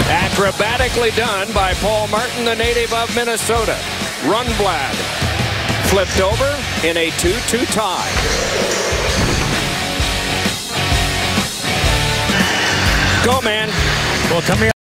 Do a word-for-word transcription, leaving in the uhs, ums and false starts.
Acrobatically done by Paul Martin, the native of Minnesota. Rundblad flipped over in a two two tie. Go, man. Well, come here.